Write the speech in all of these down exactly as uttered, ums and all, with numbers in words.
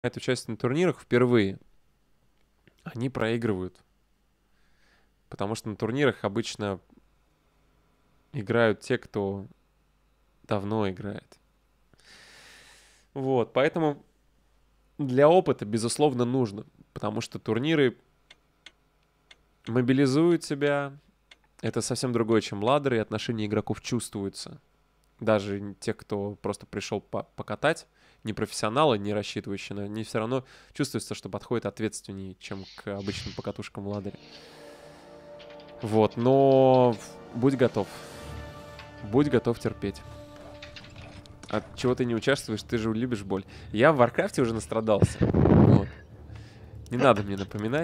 участие на турнирах впервые, они проигрывают. Потому что на турнирах обычно играют те, кто давно играет. Вот, поэтому для опыта, безусловно, нужно. Потому что турниры мобилизуют тебя. Это совсем другое, чем ладеры, и отношения игроков чувствуются. Даже те, кто просто пришел по покатать, не профессионалы, не рассчитывающие, но они все равно чувствуется, что подходят ответственнее, чем к обычным покатушкам в ладере. Вот, но будь готов. Будь готов терпеть. От чего ты не участвуешь, ты же любишь боль. Я в Варкрафте уже настрадался. Вот. Не надо мне напоминать.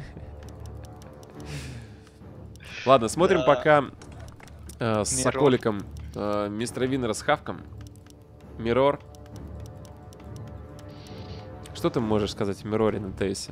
Ладно, смотрим пока э, с Соколиком э, мистера Виннера с Хавком. Миррор. Что ты можешь сказать о Мирроре на Тейсе?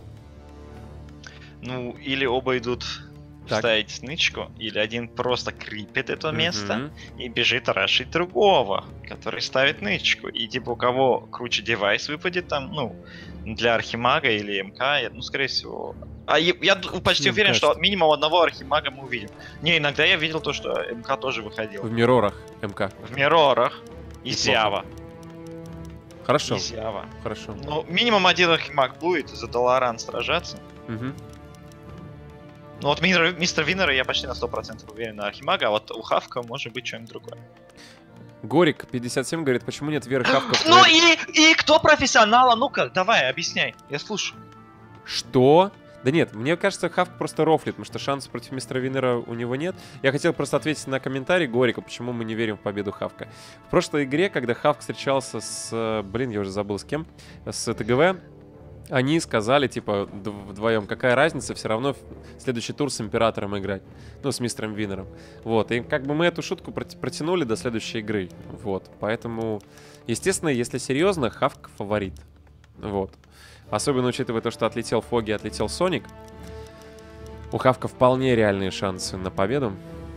Ну, или оба идут Так. ставить нычку, или один просто крипит это Мгм. место и бежит рашить другого, который ставит нычку. И типа у кого круче девайс выпадет там, ну, для Архимага или МК, я- ну, скорее всего... А я, я д- почти Мне уверен, кажется. что минимум одного Архимага мы увидим. Не, иногда я видел то, что МК тоже выходил. В Миррорах МК. В Миррорах. И Неплохо. Зява. Хорошо, И Зява. хорошо. Ну, минимум один Архимаг будет за Долоран сражаться. Мгм. Ну вот мистер, мистер Виннера я почти на сто процентов уверен на Архимага, а вот у Хавка может быть что-нибудь другое. Горик пятьдесят семь говорит, почему нет веры Хавка в Ну твоей- и, и кто профессионал? А ну-ка, давай, объясняй, я слушаю. Что? Да нет, мне кажется, Хавк просто рофлит, потому что шансов против мистера Виннера у него нет. Я хотел просто ответить на комментарий Горика, почему мы не верим в победу Хавка. В прошлой игре, когда Хавк встречался с... э, Блин, я уже забыл с кем. С ТГВ. Они сказали, типа, д- вдвоем, какая разница, все равно в следующий тур с Императором играть. Ну, с мистером Виннером. Вот, и как бы мы эту шутку проти- протянули до следующей игры. Вот, поэтому, естественно, если серьезно, Хавк фаворит. Вот. Особенно учитывая то, что отлетел Фоги, отлетел Соник. У Хавка вполне реальные шансы на победу.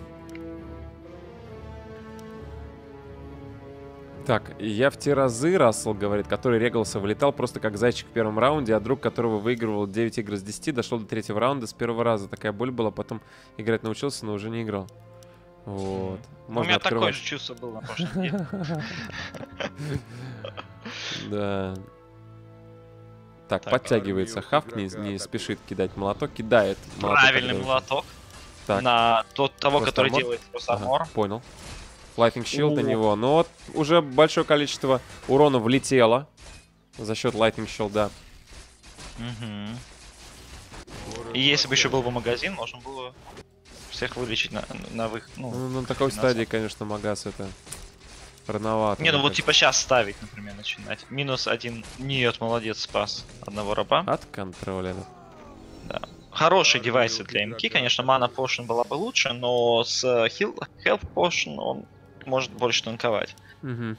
Так, я в те разы, Рассел говорит, который регался, вылетал просто как зайчик в первом раунде, а друг, которого выигрывал девять игр из десяти, дошел до третьего раунда с первого раза. Такая боль была, потом играть научился, но уже не играл. Вот. У Можно меня такое открывать. же чувство было на прошлой неделе. Да. Так, Так, подтягивается Хавк, не, не спешит кидать молоток, кидает молоток. Правильный который- молоток Так, на тот, того, Просто который армор? делает просто ага, армор. понял. Lightning Shield на О. него. Но вот уже большое количество урона влетело за счет Lightning Shield, да. Мгм. И если бы еще был бы магазин, можно было всех вылечить на, на выход. Ну, Ну, на такой на стадии, конечно, Магас это рановато. не, ну мне вот кажется. типа сейчас ставить, например, начинать. Минус один. Нет, молодец, спас одного раба. От контроля. Да. Хорошие девайсы для МК, конечно, мана potion была бы лучше, но с э, heal, health potion он может больше танковать. Мгм.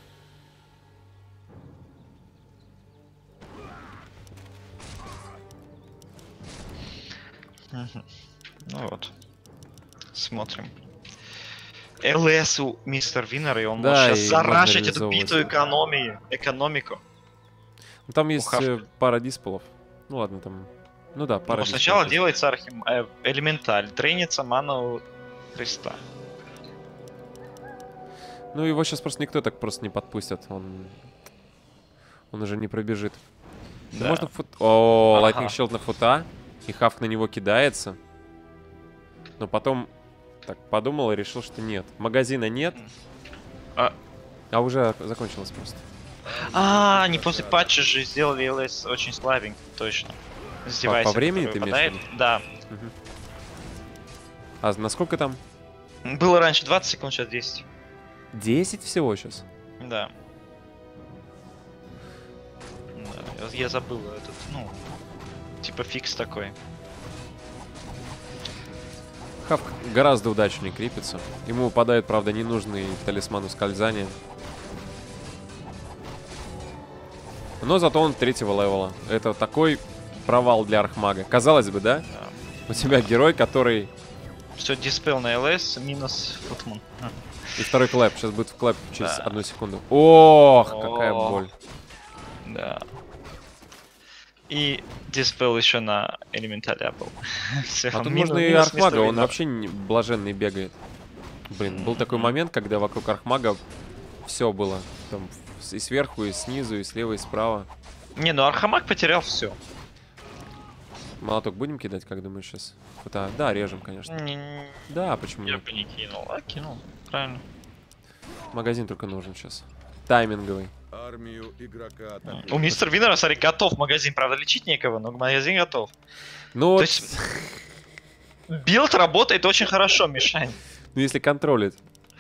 Мгм. Ну вот. Смотрим. ЛС у мистер Виннер, и он Да, может и сейчас можно зарашить эту реализовывать. биту экономии, экономику. Ну, там есть Хавка. э, пара диспелов. Ну ладно, там... Ну да, пара Ну, диспелов сначала есть. делается архим... э, элементаль, тренится ману креста. Ну его сейчас просто никто так просто не подпустит. Он... Он уже не пробежит. Да. Да. Можно фут... О, Ага. Lightning Shield на фута. И Хавк на него кидается. Но потом... Так, подумал и решил, что нет. Магазина нет. А, А уже закончилось просто. а, они после патча же сделали ЛС очень слабенький, точно. С По- девайсом, по времени который ты имеешь в выпадает. Да. Мгм. А насколько там? Было раньше двадцать секунд, сейчас десять. десять всего сейчас? Да. Да, я- я забыл этот, ну, типа фикс такой. Хавк гораздо удачнее крепится. Ему выпадает, правда, ненужный талисман ускользания. Но зато он третьего левела. Это такой провал для Архмага. Казалось бы, да? Да. У тебя герой, который... Все, диспел на ЛС, минус футмун. И второй клэп. Сейчас будет в клэп через Да. одну секунду. Ох, какая О. боль. Да. И диспел еще на элементаля был. Все, А тут минус- можно и минус Архмага, мистер он Винер. вообще не- блаженный бегает. Блин, был такой момент, когда вокруг Архмага все было. Там и сверху, и снизу, и слева, и справа. Не, ну Архамаг потерял все. Молоток будем кидать, как думаешь, сейчас? Да, да, режем, конечно. Да, почему Я нет? бы не кинул. А, кинул. Правильно. Магазин только нужен сейчас. Тайминговый. Армию игрока У атакуют. мистер Винера, смотри, готов магазин. Правда, лечить некого, но магазин готов. Ну, То вот, есть- Билд работает очень хорошо, Мишань. ну, если контролит.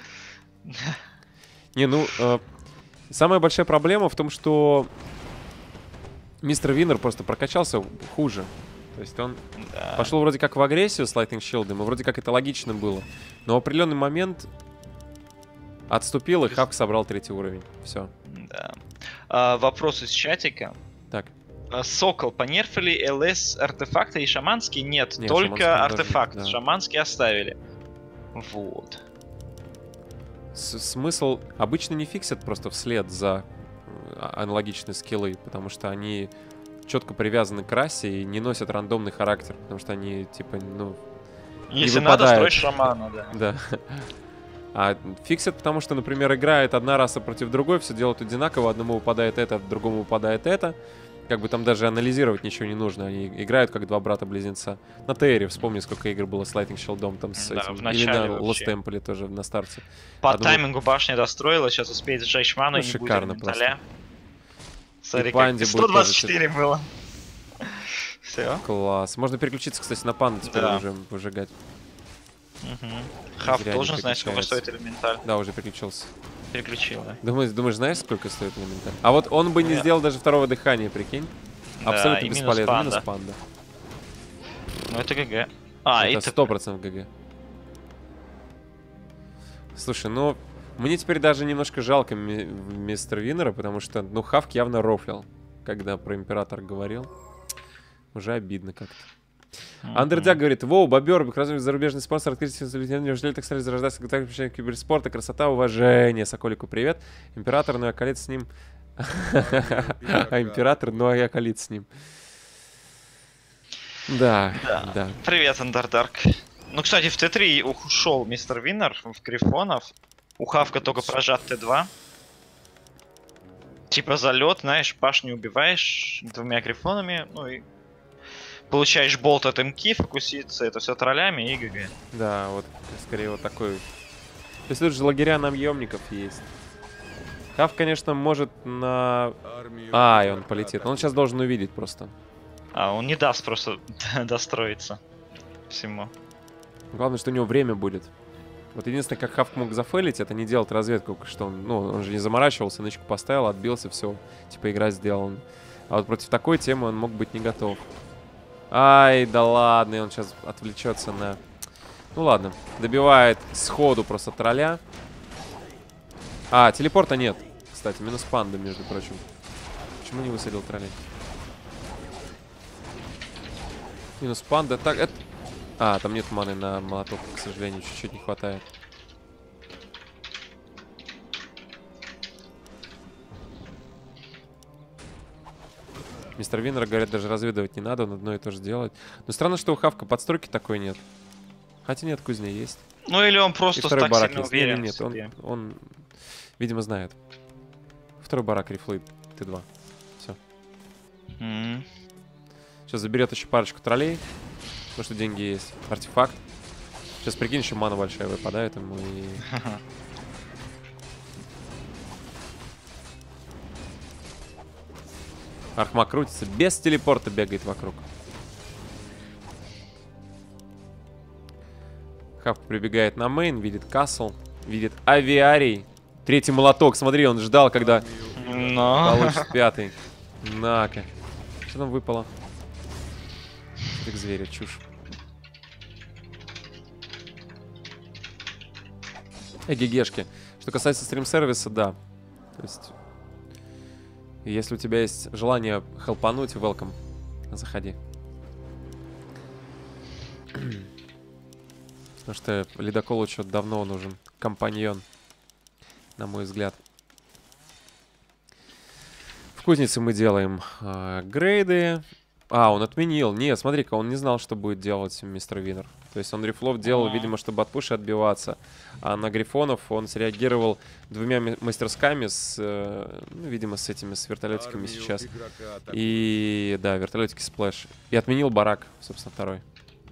Не, ну, э, самая большая проблема в том, что мистер Винер просто прокачался хуже. То есть он Да. пошел вроде как в агрессию с Lightning Shield'ом, и вроде как это логично было. Но в определенный момент отступил, и Хавк собрал третий уровень. Все. Да. А, вопрос из чатика. Так. А, Сокол, понерфили ЛС артефакты и шаманские? Нет, Не, только шаманские даже артефакт. нет, да. Шаманские оставили. Вот. С- Смысл обычно не фиксят просто вслед за э, аналогичные скиллы, потому что они четко привязаны к расе и не носят рандомный характер, потому что они типа, ну, Если надо, выпадает. строить шамана, да. да. А фиксят, потому что, например, играет одна раса против другой, все делают одинаково, одному выпадает это, другому выпадает это. Как бы там даже анализировать ничего не нужно. Они играют как два брата-близнеца. На Терре вспомни, сколько игр было с Lightning Shield'ом там с Да, этим. в Или начале на Lost вообще. Temple тоже на старте. По Одному- таймингу башня достроила, сейчас успеет сжечь ману Ну, и не будет шикарно элементаля. Смотри, Панди как будет тоже сто двадцать четыре было. Все. Класс. Можно переключиться, кстати, на панду теперь Да. уже выжигать. Хав Зря не должен знать, сколько переключается. стоит элементаль. Да, уже переключился. Переключил, да. Думаешь, думаешь, знаешь, сколько стоит элементарь? А вот он бы не Да. сделал даже второго дыхания, прикинь. Да, Абсолютно и минус бесполезно. панда. Минус панда. Ну это ГГ. А, и Это т- сто процентов ГГ. Слушай, ну, мне теперь даже немножко жалко ми- мистера Винера, потому что, ну, Хавк явно рофлил, когда про Император говорил. Уже обидно как-то. Андердяк говорит: воу, бобер, прекрасный зарубежный спонсор, открытие залетения, неужели так стали зарождаться так вообще киберспорта, красота, уважение. Соколику привет. Император, ну и Акалит с ним. А Император, ну и Акалит с ним. Да, Да. да. Привет, Андердарк. Ну, кстати, в Т три ушел мистер Виннер в Грифонов. У Хавка только прожат Т два. Типа залет, знаешь, башню убиваешь двумя грифонами, ну и получаешь болт от МК, фокуситься, это все троллями и ГГ. Да, вот скорее вот такой. То есть тут же лагеря наемников есть. Хав, конечно, может на... Армию А, и он игрока полетит. Он атакуют. сейчас должен увидеть просто. А, он не даст просто достроиться всему. Главное, что у него время будет. Вот единственное, как Хавк мог зафейлить, это не делать разведку, что он, ну, он же не заморачивался, нычку поставил, отбился, все, типа игра сделана. А вот против такой темы он мог быть не готов. Ай, да ладно, и он сейчас отвлечется на... Ну ладно, добивает сходу просто тролля. А, телепорта нет, кстати, минус панда, между прочим. Почему не высадил троллей? Минус панда, так, это... А, там нет маны на молоток, к сожалению, чуть-чуть не хватает. Мистер Виннер, говорят, даже разведывать не надо, он одно и то же делает. Но странно, что у Хавка подстройки такой нет. Хотя нет, кузня есть. Ну или он И просто второй так барак сильно есть. уверен Нет, в нет, он, себе. он, видимо, знает. Второй барак рифлы Т два. Все. М. Сейчас заберет еще парочку троллей. Потому что деньги есть. Артефакт. Сейчас, прикинь, еще мана большая выпадает ему и... Архмак крутится, без телепорта бегает вокруг. Хавк прибегает на мейн, видит касл, видит авиарий. Третий молоток, смотри, он ждал, когда Но... получит пятый. На-ка. Что там выпало? Как зверя, чушь. Эгегешки. Что касается стрим-сервиса, да. То есть, если у тебя есть желание хелпануть, welcome. Заходи. Потому что ледоколу что-то давно нужен компаньон, на мой взгляд. В кузнице мы делаем э, грейды. А, он отменил. Нет, смотри-ка, он не знал, что будет делать мистер Винер. То есть он рифлов делал, А-а-а. видимо, чтобы от пуша отбиваться. А на грифонов он среагировал двумя мастерсками с, э, ну, видимо, с этими, с вертолетиками сейчас. И, да, вертолетики сплэш. И отменил барак, собственно, второй.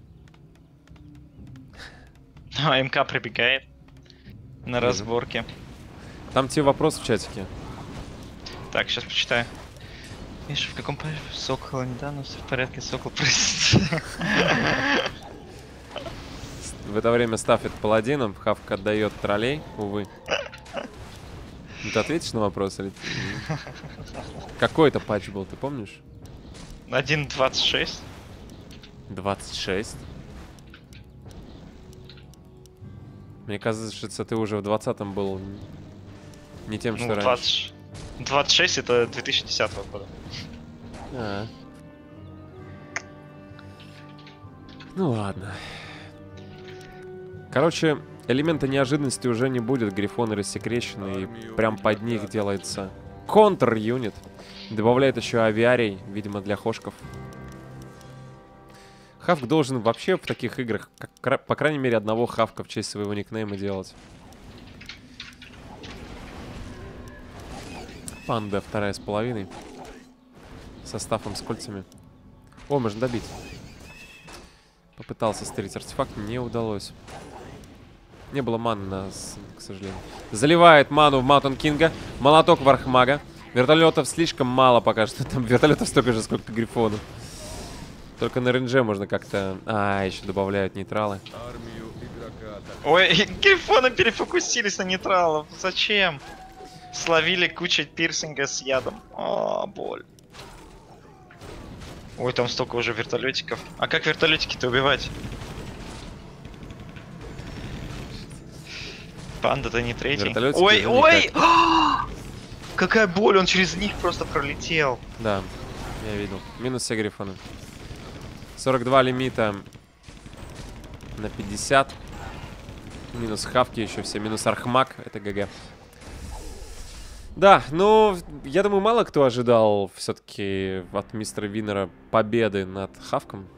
А МК прибегает на разборке. Там те вопросы в чатике. Так, сейчас почитаю. Видишь, в каком порядке? Сокол недавно, все в порядке, Сокол, простите. В это время стафит паладином, Хавк отдает троллей, увы. Ну, ты ответишь на вопрос? Или... Какой это патч был, ты помнишь? один двадцать шесть. двадцать шесть? Мне кажется, ты уже в двадцатом был не тем, что Ну, раньше. двадцать... двадцать шесть это две тысячи десятого года. А. Ну ладно. Короче, элемента неожиданности уже не будет. Грифоны рассекречены, и прям под них делается контр-юнит. Добавляет еще авиарий, видимо, для хошков. Хавк должен вообще в таких играх, как, по крайней мере, одного хавка в честь своего никнейма делать. Панда вторая с половиной. Со стафом с кольцами. О, можно добить. Попытался стырить артефакт, не удалось. Не было маны, нас, к сожалению. Заливает ману в Маунтон Кинга. Молоток в Архмага. Вертолетов слишком мало пока что. Там вертолетов столько же, сколько грифонов. Только на рейнже можно как-то... А, еще добавляют нейтралы. Ой, грифоны перефокусились на нейтралов. Зачем? Словили кучу пирсинга с ядом. О, боль. Ой, там столько уже вертолетиков. А как вертолетики-то убивать? Панда-то не третий. Вертолетики Ой, уже ой! никак. Какая боль, он через них просто пролетел. Да, я видел. Минус все грифоны. сорок два лимита на пятьдесят. Минус хавки еще все. Минус архмаг. Это ГГ. Да, ну, я думаю, мало кто ожидал все-таки от мистера Винера победы над хавком.